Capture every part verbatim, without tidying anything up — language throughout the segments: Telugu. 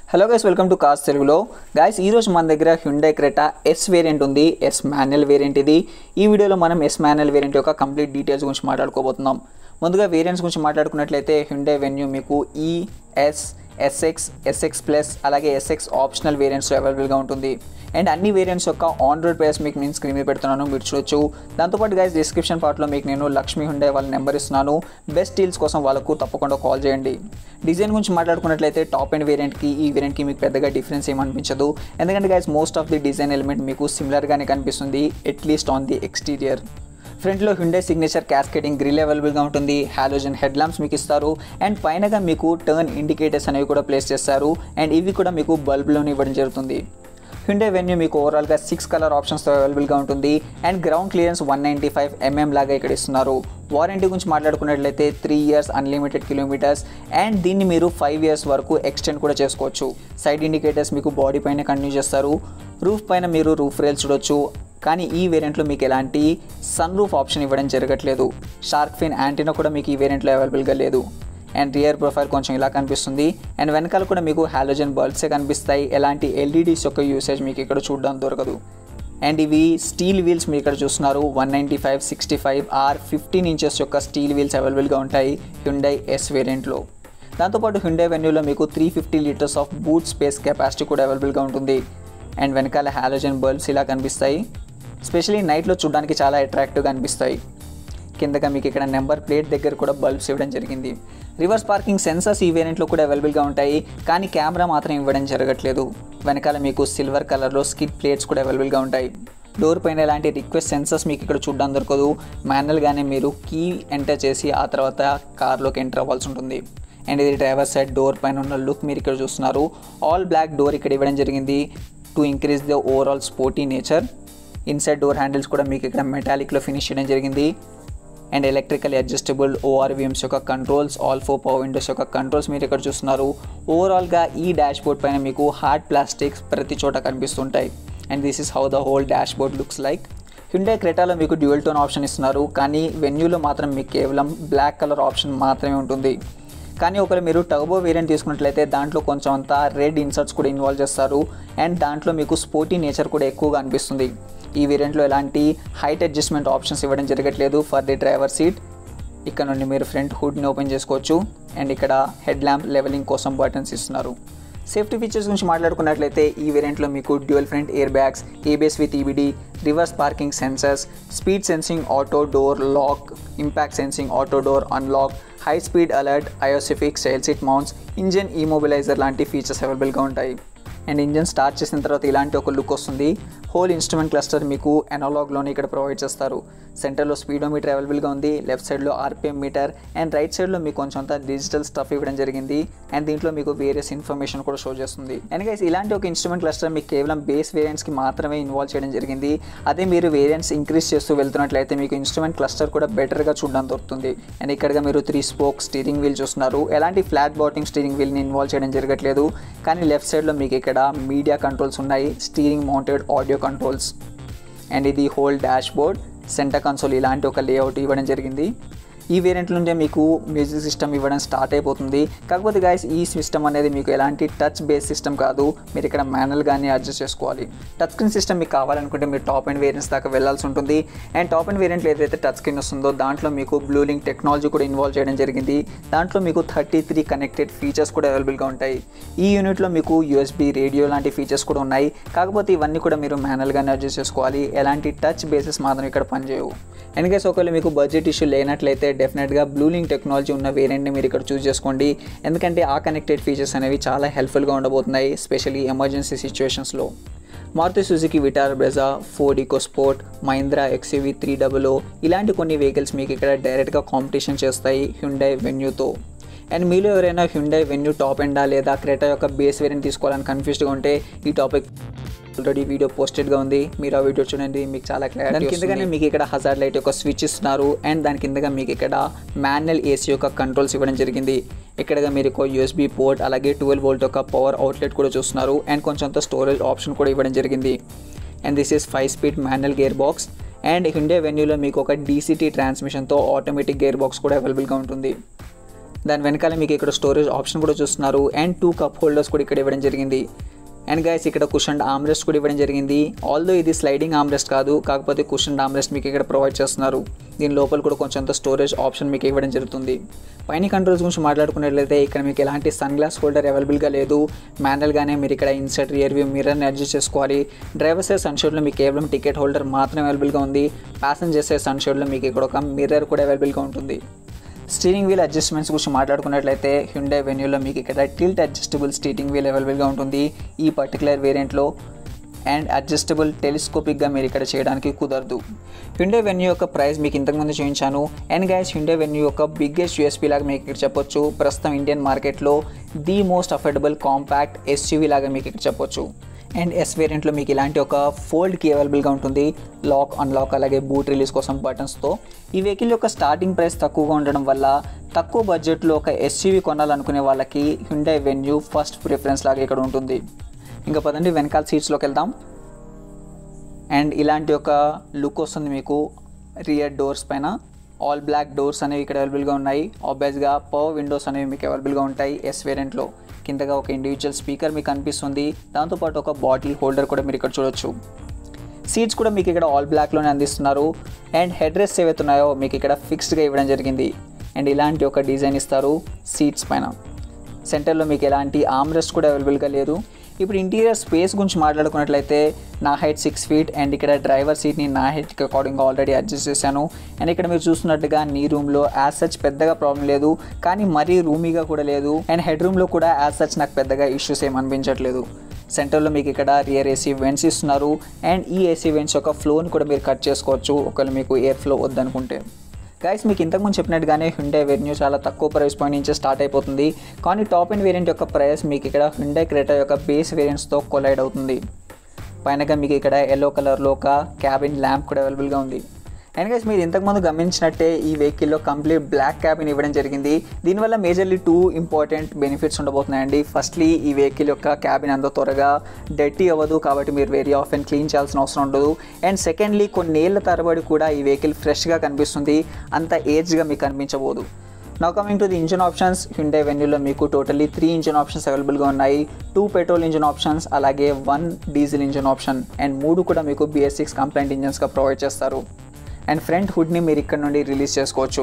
Hello guys, welcome to cars తెలుగులో. గైస్, ఈరోజు మన దగ్గర హ్యుండై క్రెటా ఎస్ వేరియంట్ ఉంది. ఎస్ మాన్యువల్ వేరియంట్ ఇది. ఈ వీడియోలో మనం ఎస్ మాన్యువల్ వేరియంట్ యొక్క కంప్లీట్ డీటెయిల్స్ గురించి మాట్లాడుకోబోతున్నాం. ముందుగా వేరియంట్స్ గురించి మాట్లాడుకున్నట్లయితే హ్యుండై వెన్యూ మీకు E, S, SX, SX plus అలాగే ఎస్ఎక్స్ ఆప్షనల్ వేరియంట్స్లో అవైలబుల్గా ఉంటుంది. అండ్ అన్ని వేరియంట్స్ యొక్క ఆన్ రోడ్ ప్రైస్ మీకు నేను స్క్రీన్ మీద పెడుతున్నాను, మీరు చూడొచ్చు. దాంతోపాటు గైస్ డిస్క్రిప్షన్ పార్ట్లో మీకు నేను లక్ష్మీ హ్యుండై వాళ్ళ నెంబర్ ఇస్తున్నాను. బెస్ట్ డీల్స్ కోసం వాళ్ళకు తప్పకుండా కాల్ చేయండి. డిజైన్ గురించి మాట్లాడుకున్నట్లయితే టాప్ అండ్ వేరియంట్కి ఈ వేరియంట్కి మీకు పెద్దగా డిఫరెన్స్ ఏమనిపించదు. ఎందుకంటే guys most of the design element మీకు సిమిలర్గానే కనిపిస్తుంది, అట్లీస్ట్ ఆన్ ది ఎక్స్టీరియర్. ఫ్రంట్లో హ్యుండై సిగ్నేచర్ క్యాస్కేడింగ్ గ్రిల్ అవైలబుల్గా ఉంటుంది. హాలోజన్ హెడ్ ల్యాంప్స్ మీకు ఇస్తారు. అండ్ పైనగా మీకు టర్న్ ఇండికేటర్స్ అనేవి కూడా ప్లేస్ చేస్తారు. అండ్ ఇవి కూడా మీకు బల్బ్లోనే ఇవ్వడం జరుగుతుంది. హ్యుండై వెన్యూ మీకు ఓవరాల్గా సిక్స్ కలర్ ఆప్షన్స్తో అవైలబుల్గా ఉంటుంది. And ground clearance one ninety five MM లాగా ఇక్కడ ఇస్తున్నారు. వారంటీ గురించి మాట్లాడుకున్నట్లయితే three years unlimited kilometres. And దీన్ని మీరు ఫైవ్ ఇయర్స్ వరకు ఎక్స్టెండ్ కూడా చేసుకోవచ్చు. సైడ్ ఇండికేటర్స్ మీకు బాడీ పైన కంటిన్యూ చేస్తారు. రూఫ్ పైన మీరు రూఫ్ రైల్స్ చూడొచ్చు. కానీ ఈ వేరియంట్లో మీకు ఎలాంటి సన్ రూఫ్ ఆప్షన్ ఇవ్వడం జరగట్లేదు. షార్క్ ఫిన్ యాంటీనా కూడా మీకు ఈ వేరియంట్లో అవైలబుల్గా లేదు. అండ్ రియర్ ప్రొఫైల్ కొంచెం ఇలా కనిపిస్తుంది. అండ్ వెనకాల కూడా మీకు హాలోజన్ బల్బ్సే కనిపిస్తాయి. ఎలాంటి ఎల్ఈడీస్ యొక్క యూసేజ్ మీకు ఇక్కడ చూడడానికి దొరకదు. అండ్ ఇవి స్టీల్ వీల్స్ మీరు ఇక్కడ చూస్తున్నారు. One ninety five sixty five R fifteen inches యొక్క స్టీల్ వీల్స్ అవైలబుల్గా ఉంటాయి హ్యుండై ఎస్ వేరియంట్లో. దాంతోపాటు హ్యుండై వెన్యూలో మీకు three fifty litres of boot space capacity కూడా అవైలబుల్గా ఉంటుంది. అండ్ వెనకాల హాలోజన్ బల్బ్స్ ఇలా కనిపిస్తాయి. స్పెషలీ నైట్లో చూడడానికి చాలా అట్రాక్టివ్గా అనిపిస్తాయి. కిందగా మీకు ఇక్కడ నెంబర్ ప్లేట్ దగ్గర కూడా బల్బ్స్ ఇవ్వడం జరిగింది. రివర్స్ పార్కింగ్ సెన్సర్స్ ఈ వేరియంట్లో కూడా అవైలబుల్గా ఉంటాయి. కానీ కెమెరా మాత్రం ఇవ్వడం జరగట్లేదు. వెనకాల మీకు సిల్వర్ కలర్లో స్కిడ్ ప్లేట్స్ కూడా అవైలబుల్గా ఉంటాయి. డోర్ పైన ఎలాంటి రిక్వెస్ట్ సెన్సర్స్ మీకు ఇక్కడ చూడడానికి దొరకదు. మాన్యువల్గానే మీరు కీ ఎంటర్ చేసి ఆ తర్వాత కార్లోకి ఎంటర్ అవ్వాల్సి ఉంటుంది. అండ్ ఇది డ్రైవర్ సైడ్ డోర్ పైన ఉన్న లుక్ మీరు ఇక్కడ చూస్తున్నారు. ఆల్ బ్లాక్ డోర్ ఇక్కడ ఇవ్వడం జరిగింది to increase the overall sporty nature. Inside door handles కూడా మీకు ఇక్కడ మెటాలిక్లో ఫినిష్ చేయడం జరిగింది. అండ్ ఎలక్ట్రికల్ అడ్జస్టబుల్ ఓఆర్వీఎమ్స్ యొక్క controls, all four power windows యొక్క కంట్రోల్స్ మీరు ఇక్కడ చూస్తున్నారు. ఓవరాల్గా ఈ డాష్ బోర్డ్ పైన మీకు హార్డ్ ప్లాస్టిక్స్ ప్రతి చోట కనిపిస్తుంటాయి. And this is how the whole dashboard looks like. Hyundai క్రెటాలో మీకు డ్యూయల్ టోన్ ఆప్షన్ ఇస్తున్నారు. కానీ వెన్యూలో మాత్రం మీకు కేవలం బ్లాక్ కలర్ ఆప్షన్ మాత్రమే ఉంటుంది. కానీ ఒకవేళ మీరు టర్బో వేరియంట్ తీసుకున్నట్లయితే దాంట్లో కొంచెం అంతా రెడ్ ఇన్సర్ట్స్ కూడా ఇన్వాల్వ్ చేస్తారు. అండ్ దాంట్లో మీకు స్పోర్టీ నేచర్ కూడా ఎక్కువగా అనిపిస్తుంది. ఈ వేరియంట్లో ఎలాంటి హైట్ అడ్జస్ట్మెంట్ ఆప్షన్స్ ఇవ్వడం జరగట్లేదు ఫర్ ది డ్రైవర్ సీట్. ఇక్కడ నుండి మీరు ఫ్రంట్ హుడ్ని ఓపెన్ చేసుకోవచ్చు. అండ్ ఇక్కడ హెడ్ ల్యాంప్ లెవెలింగ్ కోసం బటన్స్ ఇస్తున్నారు. సేఫ్టీ ఫీచర్స్ గురించి మాట్లాడుకున్నట్లయితే ఈ వేరియంట్లో మీకు dual front air bags, ABS with EBD, reverse parking sensors, speed sensing auto door lock, impact sensing auto door unlock, high speed alert, ISOFIX child seat mounts, engine immobiliser లాంటి ఫీచర్స్ అవైలబుల్గా ఉంటాయి. అండ్ ఇంజన్ స్టార్ట్ చేసిన తర్వాత ఇలాంటి ఒక లుక్ వస్తుంది. హోల్ ఇన్స్ట్రుమెంట్ క్లస్టర్ మీకు అనలాగ్లోనే ఇక్కడ ప్రొవైడ్ చేస్తారు. సెంటర్లో స్పీడోమీటర్ అవైలబుల్గా ఉంది. లెఫ్ట్ సైడ్లో ఆర్పిఎం మీటర్. అండ్ రైట్ సైడ్లో మీకు కొంచెం అంతా డిజిటల్ స్టఫ్ ఇవ్వడం జరిగింది. అండ్ దీంట్లో మీకు వేరియస్ ఇన్ఫర్మేషన్ కూడా షో చేస్తుంది. అండ్ గైస్ ఇలాంటి ఒక ఇన్స్ట్రుమెంట్ క్లస్టర్ మీకు కేవలం బేస్ వేరియంట్స్కి మాత్రమే ఇన్వాల్వ్ చేయడం జరిగింది. అదే మీరు వేరియంట్స్ ఇంక్రీజ్ చేస్తూ వెళ్తున్నట్లయితే మీకు ఇన్స్ట్రుమెంట్ క్లస్టర్ కూడా బెటర్గా చూడడానికి దొరుకుతుంది. అండ్ ఇక్కడగా మీరు త్రీ స్పోక్ స్టీరింగ్ వీల్ చూస్తున్నారు. ఎలాంటి ఫ్లాట్ బాటమ్ స్టీరింగ్ వీల్ని ఇన్వాల్వ్ చేయడం జరగట్లేదు. కానీ లెఫ్ట్ సైడ్లో మీకు ఇక్కడ మీడియా కంట్రోల్స్ ఉన్నాయి, steering mounted audio controls. And ఇది whole dashboard, centre console ఇలాంటి ఒక లేఅవుట్ ఇవ్వడం జరిగింది. ఈ వేరియంట్ నుండే మీకు మ్యూజిక్ సిస్టమ్ ఇవ్వడం స్టార్ట్ అయిపోతుంది. కాకపోతే గైస్ ఈ సిస్టమ్ అనేది మీకు ఎలాంటి టచ్ బేస్ సిస్టమ్ కాదు. మీరు ఇక్కడ మాన్యువల్గానే అడ్జస్ట్ చేసుకోవాలి. టచ్ స్క్రీన్ సిస్టమ్ మీకు కావాలనుకుంటే మీరు టాప్ అండ్ వేరియంట్స్ దాకా వెళ్ళాల్సి ఉంటుంది. అండ్ టాప్ అండ్ వేరియంట్లో ఏదైతే టచ్ స్క్రీన్ వస్తుందో దాంట్లో మీకు బ్లూ లింక్ టెక్నాలజీ కూడా ఇన్వాల్వ్ చేయడం జరిగింది. దాంట్లో మీకు థర్టీ త్రీ కనెక్టెడ్ ఫీచర్స్ కూడా అవైలబుల్గా ఉంటాయి. ఈ యూనిట్లో మీకు యూఎస్బీ రేడియో లాంటి ఫీచర్స్ కూడా ఉన్నాయి. కాకపోతే ఇవన్నీ కూడా మీరు మాన్యువల్గానే అడ్జస్ట్ చేసుకోవాలి. ఎలాంటి టచ్ బేసెస్ మాత్రం ఇక్కడ పనిచేయవు. అండ్ గైస్ ఒకవేళ మీకు బడ్జెట్ ఇష్యూ లేనట్లయితే డెఫినెట్గా బ్లూ లింక్ టెక్నాలజీ ఉన్న వేరియంట్ని మీరు ఇక్కడ చూస్ చేసుకోండి. ఎందుకంటే ఆ కనెక్టెడ్ ఫీచర్స్ అనేవి చాలా హెల్ప్ఫుల్గా ఉండబోతున్నాయి, స్పెషల్లీ ఎమర్జెన్సీ సిచ్యువేషన్స్లో. Maruti Suzuki Vitara Brezza, Ford EcoSport, Mahindra XUV three double O ఇలాంటి కొన్ని వెహికల్స్ మీకు ఇక్కడ డైరెక్ట్గా కాంపిటీషన్ చేస్తాయి హ్యుండై వెన్యూతో. అండ్ మీలో ఎవరైనా హ్యుండై వెన్యూ టాప్ ఎండా లేదా క్రెటా యొక్క బేస్ వేరియంట్ తీసుకోవాలని కన్ఫ్యూజ్డ్గా ఉంటే ఈ టాపిక్ ఆల్రెడీ వీడియో పోస్టెడ్గా ఉంది, మీరు ఆ వీడియో చూడండి, మీకు చాలా క్లియర్. దాని కిందగానే మీకు ఇక్కడ హజార్డ్ లైట్ యొక్క స్విచ్ ఇస్తున్నారు. అండ్ దాని కిందగా మీకు ఇక్కడ మాన్యువల్ ఏసీ యొక్క కంట్రోల్స్ ఇవ్వడం జరిగింది. ఇక్కడగా మీరు ఒక యూఎస్బీ పోర్ట్ అలాగే ట్వెల్వ్ వోల్ట్ యొక్క పవర్ అవుట్లెట్ కూడా చూస్తున్నారు. అండ్ కొంచెంత స్టోరేజ్ ఆప్షన్ కూడా ఇవ్వడం జరిగింది. And this is five speed manual gear box. And Hyundai వెన్యూలో మీకు ఒక డీసీటీ ట్రాన్స్మిషన్తో ఆటోమేటిక్ గేర్ బాక్స్ కూడా అవైలబుల్గా ఉంటుంది. దాని వెనకాల మీకు ఇక్కడ స్టోరేజ్ ఆప్షన్ కూడా చూస్తున్నారు అండ్ టూ కప్ హోల్డర్స్ కూడా ఇక్కడ ఇవ్వడం జరిగింది. అండ్ గైస్ ఇక్కడ కుషన్ ఆమ్రెస్ట్ కూడా ఇవ్వడం జరిగింది. ఆల్దో ఇది స్లైడింగ్ ఆమ్రెస్ట్ కాదు, కాకపోతే కుషన్ ఆమ్రెస్ట్ మీకు ఇక్కడ ప్రొవైడ్ చేస్తున్నారు. దీని లోపల కూడా కొంచెంత స్టోరేజ్ ఆప్షన్ మీకు ఇవ్వడం జరుగుతుంది. పైన కంట్రోల్స్ గురించి మాట్లాడుకున్నట్లయితే ఇక్కడ మీకు ఎలాంటి సన్ గ్లాస్ హోల్డర్ అవైలబుల్గా లేదు. మాన్యువల్గానే మీరు ఇక్కడ ఇన్సర్ట్ రియర్ వ్యూ మిర్రర్ని అడ్జస్ట్ చేసుకోవాలి. డ్రైవర్ సైడ్ సన్షేడ్లో మీకు కేవలం టికెట్ హోల్డర్ మాత్రమే అవైలబుల్గా ఉంది. ప్యాసింజర్ సైడ్ సన్షేడ్లో మీకు ఇక్కడ ఒక మిర్రర్ కూడా అవైలబుల్గా ఉంటుంది. స్టీరింగ్ వీల్ అడ్జస్ట్మెంట్స్ గురించి మాట్లాడుకున్నట్లయితే హ్యుండై వెన్యూలో మీకు ఇక్కడ టిల్ట్ అడ్జస్టబుల్ స్టీరింగ్ వీల్ అవైలబుల్గా ఉంటుంది ఈ పర్టికులర్ వేరియంట్లో. అండ్ అడ్జస్టబుల్ టెలిస్కోపిక్గా మీరు ఇక్కడ చేయడానికి కుదరదు. హ్యుండై వెన్యూ యొక్క ప్రైస్ మీకు ఇంతకుముందు చూపించాను. అండ్ గైస్ హ్యుండై వెన్యూ యొక్క బిగ్గెస్ట్ యూఎస్పీ లాగా మీకు ఇక్కడ చెప్పొచ్చు. ప్రస్తుతం ఇండియన్ మార్కెట్లో the most affordable compact SUV లాగా మీకు ఇక్కడ చెప్పొచ్చు. అండ్ ఎస్ వేరియంట్లో మీకు ఇలాంటి ఒక ఫోల్డ్ కీ అవైలబుల్గా ఉంటుంది. లాక్ అన్లాక్ అలాగే బూట్ రిలీజ్ కోసం బటన్స్తో. ఈ వెహికల్ యొక్క స్టార్టింగ్ ప్రైస్ తక్కువగా ఉండడం వల్ల తక్కువ బడ్జెట్లో ఒక ఎస్యూవీ కొనాలనుకునే వాళ్ళకి హ్యుండై వెన్యూ ఫస్ట్ ప్రిఫరెన్స్ లాగా ఇక్కడ ఉంటుంది. ఇంకా పదండి వెనకాల సీట్స్లోకి వెళ్దాం. అండ్ ఇలాంటి ఒక లుక్ వస్తుంది మీకు రియర్ డోర్స్ పైన. ఆల్ బ్లాక్ డోర్స్ అనేవి ఇక్కడ అవైలబుల్గా ఉన్నాయి. ఆబ్వియస్గా పవర్ విండోస్ అనేవి మీకు అవైలబుల్గా ఉంటాయి ఎస్ వేరియంట్లో. కిందగా ఒక ఇండివిజువల్ స్పీకర్ మీకు కనిపిస్తుంది. దాంతోపాటు ఒక బాటిల్ హోల్డర్ కూడా మీరు ఇక్కడ చూడొచ్చు. సీట్స్ కూడా మీకు ఇక్కడ ఆల్ బ్లాక్లోనే అందిస్తున్నారు. అండ్ హెడ్ రెస్ట్ ఏవైతే ఉన్నాయో మీకు ఇక్కడ ఫిక్స్డ్గా ఇవ్వడం జరిగింది. అండ్ ఇలాంటి ఒక డిజైన్ ఇస్తారు సీట్స్ పైన. సెంటర్లో మీకు ఎలాంటి ఆర్మ్ రెస్ట్ కూడా అవైలబుల్గా లేదు. ఇప్పుడు ఇంటీరియర్ స్పేస్ గురించి మాట్లాడుకున్నట్లయితే నా హైట్ సిక్స్ ఫీట్ అండ్ ఇక్కడ డ్రైవర్ సీట్ని నా హైట్కి అకార్డింగ్గా ఆల్రెడీ అడ్జస్ట్ చేశాను. అండ్ ఇక్కడ మీరు చూస్తున్నట్టుగా నీ రూమ్లో యాజ్ సచ్ పెద్దగా ప్రాబ్లం లేదు, కానీ మరీ రూమీగా కూడా లేదు. అండ్ హెడ్ రూమ్లో కూడా యాజ్ సచ్ నాకు పెద్దగా ఇష్యూస్ ఏం అనిపించట్లేదు. సెంటర్లో మీకు ఇక్కడ రియర్ ఏసీ వెంట్స్ ఇస్తున్నారు. అండ్ ఈ ఏసీ వెంట్స్ యొక్క ఫ్లోని కూడా మీరు కట్ చేసుకోవచ్చు ఒకవేళ మీకు ఎయిర్ ఫ్లో వద్దనుకుంటే. గైస్ మీకు ఇంతకుముందు చెప్పినట్టుగానే హ్యుండై వెన్యూ చాలా తక్కువ ప్రైస్ పాయింట్ నుంచి స్టార్ట్ అయిపోతుంది. కానీ టాప్ ఎండ్ వేరియంట్ యొక్క ప్రైస్ మీకు ఇక్కడ హ్యుండై క్రెటా యొక్క బేస్ వేరియంట్స్తో కొలైడ్ అవుతుంది. పైనగా మీకు ఇక్కడ ఎల్లో కలర్లో ఒక క్యాబిన్ ల్యాంప్ కూడా అవైలబుల్గా ఉంది. అండ్ గైస్ మీరు ఇంతకుముందు గమనించినట్టే ఈ వెహికల్లో కంప్లీట్ బ్లాక్ క్యాబిన్ ఇవ్వడం జరిగింది. దీనివల్ల మేజర్లీ టూ ఇంపార్టెంట్ బెనిఫిట్స్ ఉండబోతున్నాయండి. ఫస్ట్లీ ఈ వెహికల్ యొక్క క్యాబిన్ అంత త్వరగా డర్టీ అవ్వదు, కాబట్టి మీరు వెరీ ఆఫెన్ క్లీన్ చేయాల్సిన అవసరం ఉండదు. అండ్ సెకండ్లీ కొన్నేళ్ల తరబడి కూడా ఈ వెహికల్ ఫ్రెష్గా కనిపిస్తుంది, అంత ఏజ్గా మీకు కనిపించబోదు. Now coming to the engine options. Hyundai వెన్యూలో మీకు టోటల్లీ త్రీ ఇంజిన్ ఆప్షన్స్ అవైలబుల్గా ఉన్నాయి. టూ పెట్రోల్ ఇంజిన్ ఆప్షన్స్ అలాగే one diesel engine option. And మూడు కూడా మీకు బిఎస్ సిక్స్ కంప్లైంట్ ఇంజిన్స్గా ప్రొవైడ్ చేస్తారు. అండ్ ఫ్రంట్ హుడ్ని మీరు ఇక్కడ నుండి రిలీజ్ చేసుకోవచ్చు.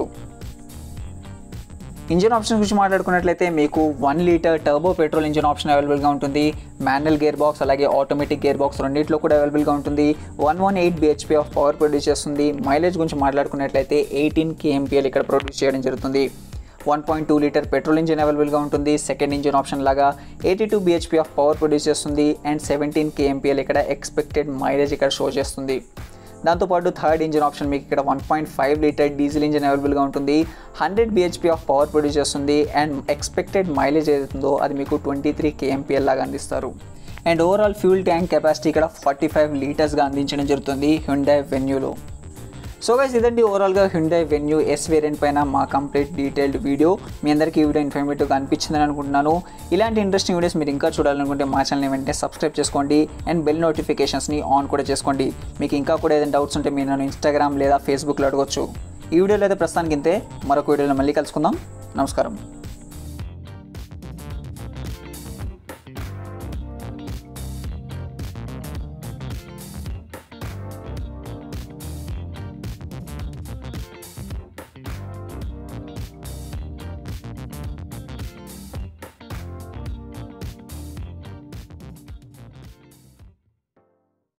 ఇంజిన్ ఆప్షన్ గురించి మాట్లాడుకున్నట్లయితే మీకు one litre turbo petrol engine option అవైలబుల్గా ఉంటుంది. మాన్యువల్ గేర్ బాక్స్ అలాగే ఆటోమేటిక్ గేర్ బాక్స్ రెండింటిలో కూడా అవైలబుల్గా ఉంటుంది. One one eight BHP of power produce చేస్తుంది. మైలేజ్ గురించి మాట్లాడుకున్నట్లయితే ఎయిటీన్ కేఎంపీఎల్ ఇక్కడ ప్రొడ్యూస్ చేయడం జరుగుతుంది. One point two litre petrol engine అవైలబుల్గా ఉంటుంది. సెకండ్ ఇంజిన్ ఆప్షన్ లాగా eighty two BHP of power produce చేస్తుంది. అండ్ సెవెంటీన్ కేఎంపీఎల్ ఇక్కడ ఎక్స్పెక్టెడ్ మైలేజ్ ఇక్కడ షో చేస్తుంది. దాంతోపాటు థర్డ్ ఇంజిన్ ఆప్షన్ మీకు ఇక్కడ one point five litre diesel engine అవైలబుల్గా ఉంటుంది. Hundred BHP of power produce చేస్తుంది. అండ్ ఎక్స్పెక్టెడ్ మైలేజ్ ఏదైతుందో అది మీకు ట్వంటీ త్రీ కేఎంపీఎల్ లాగా అందిస్తారు. And overall fuel tank capacity ఇక్కడ ఫార్టీ ఫైవ్ లీటర్స్గా అందించడం జరుగుతుంది హ్యుండై వెన్యూలో. సో గైస్ ఇదండి ఓవరాల్గా హ్యుండై వెన్యూ ఎస్ వేరియంట్ పైన మా కంప్లీట్ డీటెయిల్డ్ వీడియో. మీ అందరికీ ఈ వీడియో ఇన్ఫర్మేటివ్గా అనిపించిందని అనుకుంటున్నాను. ఇలాంటి ఇంట్రెస్టింగ్ వీడియోస్ మీరు ఇంకా చూడాలనుకుంటే మా ఛానల్ని వెంటనే సబ్స్క్రైబ్ చేసుకోండి. అండ్ బెల్ నోటిఫికేషన్స్ని ఆన్ కూడా చేసుకోండి. మీకు ఇంకా కూడా ఏదైనా డౌట్స్ ఉంటే మీరు నన్ను ఇన్స్టాగ్రామ్ లేదా ఫేస్బుక్లో అడగవచ్చు. ఈ వీడియోలో అయితే ప్రస్తుతానికి ఇంతే. మరొక వీడియోలో మళ్ళీ కలుసుకుందాం. నమస్కారం.